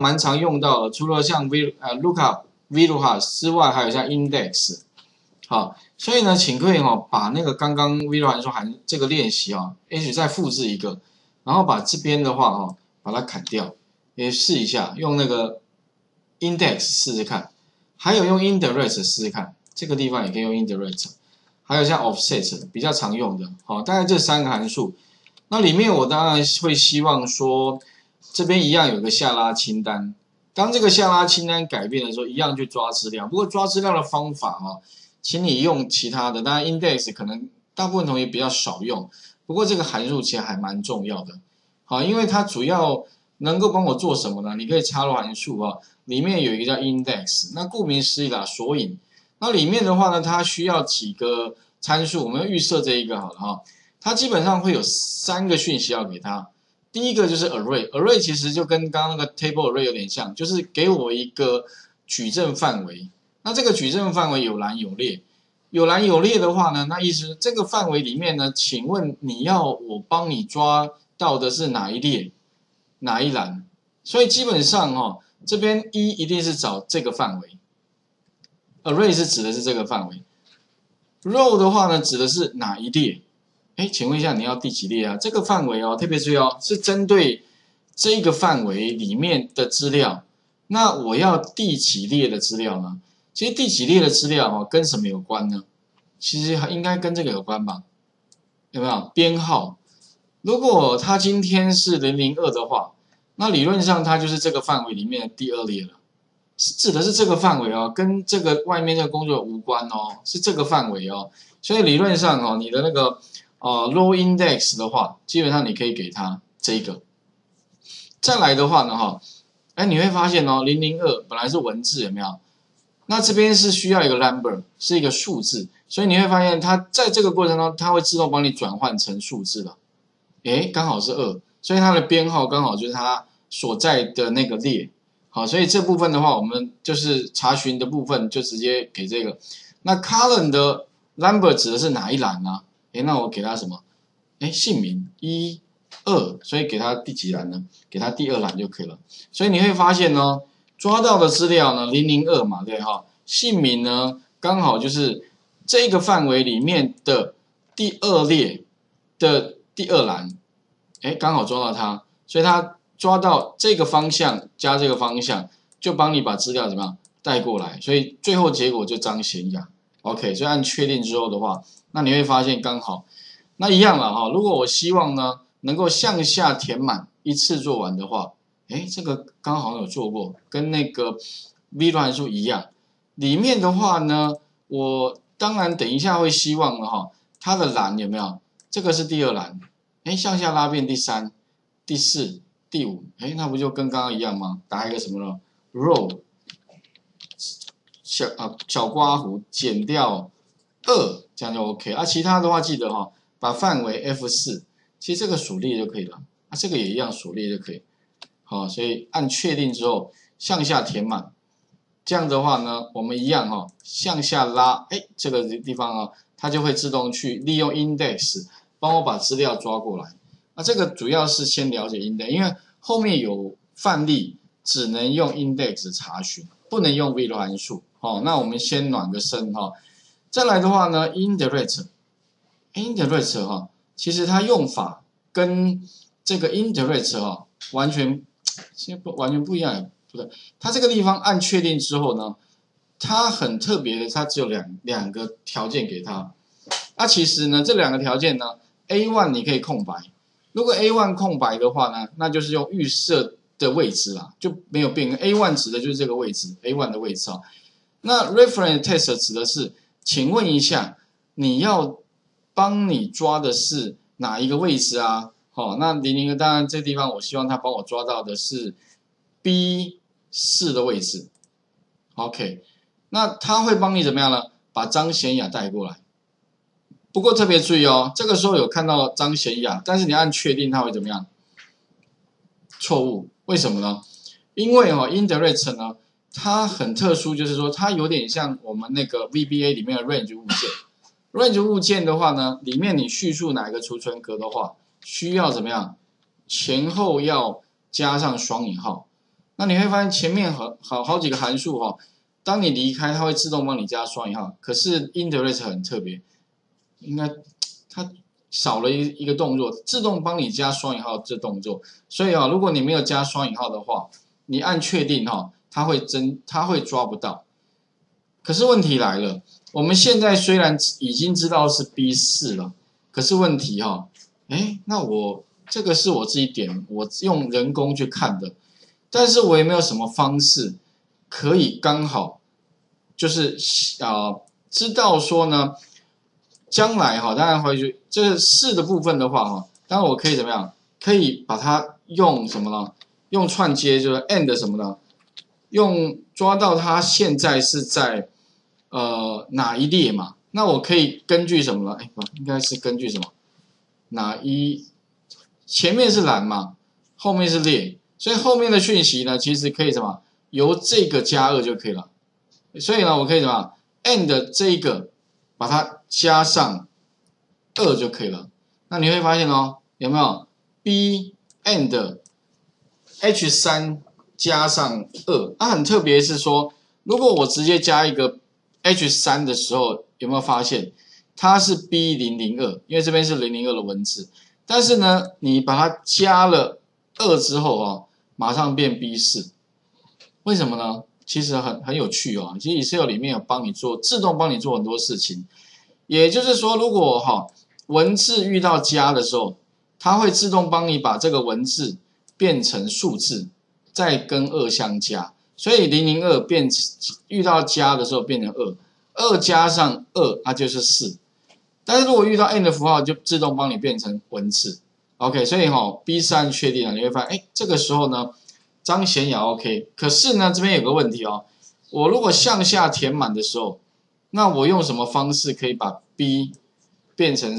蛮常用到的，除了像lookup、VLOOKUP 之外，还有像 index。好，所以呢，请各位把那个刚刚 VLOOKUP 函数这个练习也许再复制一个，然后把这边的话把它砍掉，也试一下，用那个 index 试试看，还有用 indirect 试试看，这个地方也可以用 indirect， 还有像 offset 比较常用的，大概这3个函数。那里面我当然会希望说，这边一样有个下拉清单。当这个下拉清单改变的时候，一样去抓资料。不过抓资料的方法请你用其他的。当然 index 可能大部分同学比较少用，不过这个函数其实还蛮重要的。好，因为它主要能够帮我做什么呢？你可以插入函数里面有一个叫 index， 那顾名思义啦，索引。那里面的话呢，它需要几个参数，我们预设这一个好了它基本上会有3个讯息要给它。第一个就是 array，array 其实就跟刚刚那个 table array 有点像，就是给我一个矩阵范围。那这个矩阵范围有栏有列，有栏有列的话呢，那意思是这个范围里面呢，请问你要我帮你抓到的是哪一列、哪一栏？所以基本上这边一定是找这个范围 ，array 是指的是这个范围 ，row 的话呢指的是哪一列？请问一下，你要第几列啊？这个范围特别注意是针对这个范围里面的资料。那我要第几列的资料呢？其实第几列的资料跟什么有关呢？其实应该跟这个有关吧？有没有编号？如果它今天是002的话，那理论上它就是这个范围里面的第2列了。指的是这个范围跟这个外面这个工作无关是这个范围所以理论上你的那个row index 的话，基本上你可以给它这个。再来的话呢你会发现002本来是文字有没有？那这边是需要一个 number， 是一个数字，所以你会发现它在这个过程中，它会自动帮你转换成数字了。刚好是2，所以它的编号刚好就是它所在的那个列。好，所以这部分的话，我们就是查询的部分就直接给这个。那 column 的 number 指的是哪一栏呢？那我给它什么？姓名1、2，所以给它第几栏呢？给它第2栏就可以了。所以你会发现抓到的资料呢002嘛，对姓名呢刚好就是这个范围里面的第2列的第2栏，刚好抓到它，所以它抓到这个方向加这个方向，就帮你把资料怎么样带过来，所以最后结果就张显雅。OK， 所以按确定之后的话，那你会发现刚好，那一样了如果我希望呢能够向下填满一次做完的话，这个刚好有做过，跟那个 VLOOKUP 函数一样。里面的话呢，我当然等一下会希望了它的栏有没有？这个是第2栏，向下拉变第3、第4、第5，那不就跟刚刚一样吗？打一个什么呢 ？row 小刮弧减掉2，这样就 OK。其他的话记得把范围 F4， 其实这个属列就可以了。这个也一样属列就可以。好，所以按确定之后向下填满，这样的话呢，我们一样向下拉，这个地方它就会自动去利用 index 帮我把资料抓过来。这个主要是先了解 index， 因为后面有范例只能用 index 查询，不能用 VLOOKUP 函数。那我们先暖个身再来的话呢 indirect 其实它用法跟这个 indirect 完全不一样，不对，它这个地方按确定之后呢，它很特别的，它只有两个条件给它。其实呢，这2个条件呢 ，A1 你可以空白，如果 A1 空白的话呢，那就是用预设的位置啦，就没有变更。A1 指的就是这个位置 ，A1 的位置那 reference test 指的是，请问一下，你要帮你抓的是哪一个位置啊？那002当然这地方我希望他帮我抓到的是 B4 的位置。OK， 那他会帮你怎么样呢？把张显雅带过来。不过特别注意这个时候有看到张显雅，但是你按确定它会怎么样？错误，为什么呢？因为indirect 呢，它很特殊，就是说它有点像我们那个 VBA 里面的 range 物件。range 物件的话呢，里面你叙述哪一个储存格的话，需要怎么样？前后要加上双引号。 那你会发现前面好几个函数哈，当你离开，它会自动帮你加双引号。可是 indirect 很特别，应该它少了一个动作，自动帮你加双引号这动作。所以啊，如果你没有加双引号的话，你按确定哈，它会抓不到。可是问题来了，我们现在虽然已经知道是 B4 了，可是问题哈，那我这个是我自己点，我用人工去看的，但是我也没有什么方式可以刚好就是知道说呢，将来哈，当然回去这个4的部分的话哈，当然我可以怎么样？可以把它用什么呢？用串接就是 and 什么呢？用抓到它现在是在哪一列嘛？那我可以根据什么呢？应该是根据什么？哪一前面是栏嘛，后面是列，所以后面的讯息呢，其实可以什么？由这个加2就可以了。所以呢，我可以什么 ？and 这一个把它加上2就可以了。那你会发现哦，有没有 b and h3加上2？它很特别是说，如果我直接加一个 h3的时候，有没有发现它是 B002？因为这边是002的文字，但是呢，你把它加了2之后哦，马上变 B4，为什么呢？其实很有趣哦。其实 Excel 里面有自动帮你做很多事情。也就是说，如果文字遇到加的时候，它会自动帮你把这个文字变成数字，再跟2相加。所以002遇到加的时候变成2，2加上2它就是4。但是如果遇到 and 符号，就自动帮你变成文字。OK， 所以B3 确定了，你会发现，这个时候呢，彰显也 OK。可是呢，这边有个问题哦，我如果向下填满的时候，那我用什么方式可以把 B 变成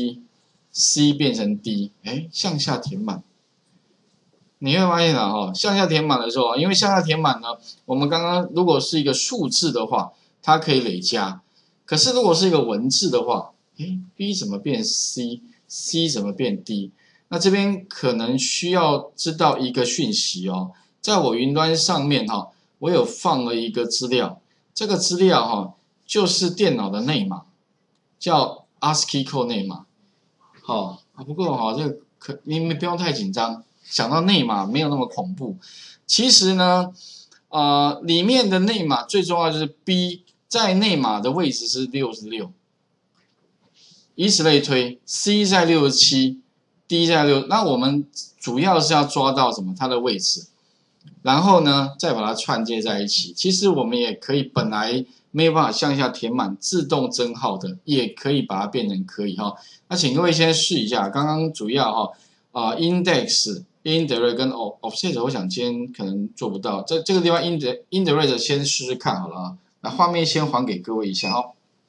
C，C 变成 D？ 向下填满，你会发现向下填满的时候，因为向下填满呢，我们刚刚如果是一个数字的话，它可以累加。可是如果是一个文字的话，B 怎么变 C，C 怎么变 D？ 那这边可能需要知道一个讯息哦，在我云端上面我有放了一个资料，这个资料就是电脑的内码，叫 ASCII code 内码。不过这个你们不用太紧张，想到内码没有那么恐怖。其实呢，里面的内码最重要就是 B 在内码的位置是66，以此类推 ，C 在67，D 在6。那我们主要是要抓到什么？它的位置，然后呢，再把它串接在一起。其实我们也可以，本来没有办法向下填满自动增号的，也可以把它变成可以那请各位先试一下，刚刚主要index、indirect 跟 offset， 我想今天可能做不到。这个地方 indirect 先试试看好了啊。那画面先还给各位一下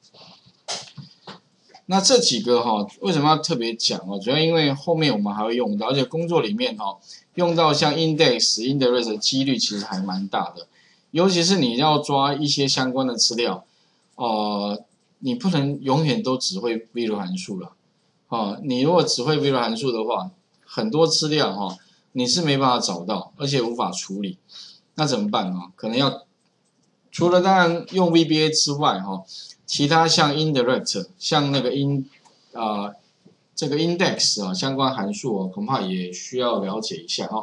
那这几个为什么要特别讲主要因为后面我们还会用到，而且工作里面用到像 index、indirect 的几率其实还蛮大的，尤其是你要抓一些相关的资料，你不能永远都只会 VLOOKUP 函数了，你如果只会 VLOOKUP 函数的话，很多资料你是没办法找到，而且无法处理，那怎么办可能要除了当然用 VBA 之外其他像 indirect， 像那个这个 index 相关函数恐怕也需要了解一下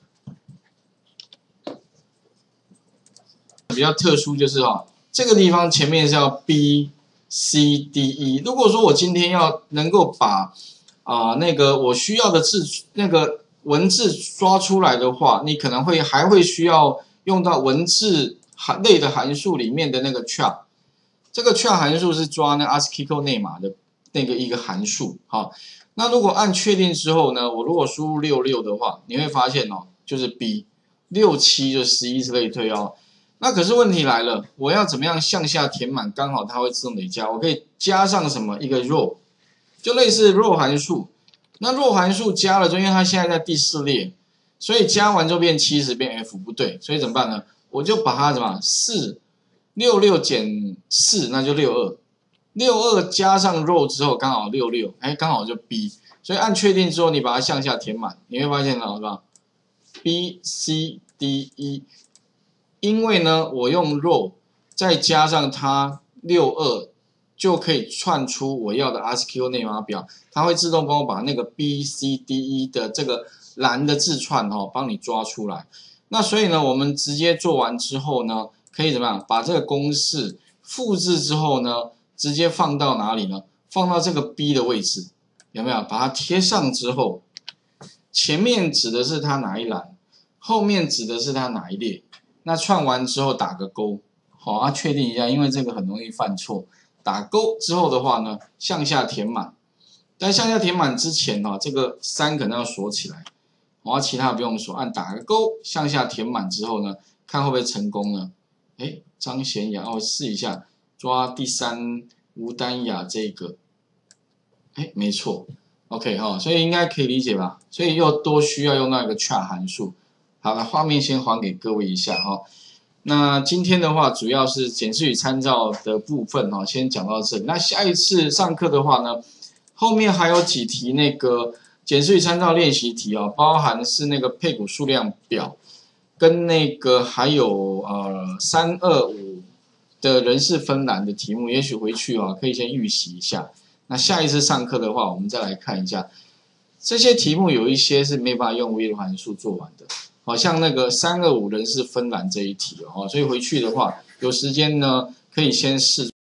比较特殊就是这个地方前面是要 B、C、D、E。如果说我今天要能够把那个我需要的那个文字抓出来的话，你可能还会需要用到文字类的函数里面的那个 char。这个 char 函数是抓那 ASCII code 内码的那个一个函数。那如果按确定之后呢，我如果输入66的话，你会发现就是 B，67就是 C 之类推那可是问题来了，我要怎么样向下填满？刚好它会自动累加，我可以加上什么一个 row， 就类似 row 函数。那 row 函数加了之后，因为它现在在第4列，所以加完之后变70变 F 不对，所以怎么办呢？我就把它66减4，那就62加上 row 之后刚好66，刚好就 B， 所以按确定之后，你把它向下填满，你会发现是吧？B、C、 D1，因为呢，我用 row 再加上它62，就可以串出我要的 ASCII 内码表，它会自动帮我把那个 BCDE 的这个栏的字串帮你抓出来。那所以呢，我们直接做完之后呢，可以怎么样？把这个公式复制之后呢，直接放到哪里呢？放到这个 B 的位置，有没有？把它贴上之后，前面指的是它哪一栏，后面指的是它哪一列。那串完之后打个勾，好，确定一下，因为这个很容易犯错。打勾之后的话呢，向下填满。但向下填满之前这个3可能要锁起来，其他不用锁，按打个勾，向下填满之后呢，看会不会成功呢？张贤雅，试一下，抓第3吴丹雅这个，没错 ，OK 所以应该可以理解吧？所以又多需要用到一个 char 函数。好了，画面先还给各位一下那今天的话，主要是检视与参照的部分先讲到这里。那下一次上课的话呢，后面还有几题那个检视与参照练习题包含是那个配股数量表，跟那个还有325的人事分栏的题目，也许回去可以先预习一下。那下一次上课的话，我们再来看一下这些题目，有一些是没办法用微罗函数做完的。好像那个325人事分栏这一题所以回去的话，有时间呢可以先试。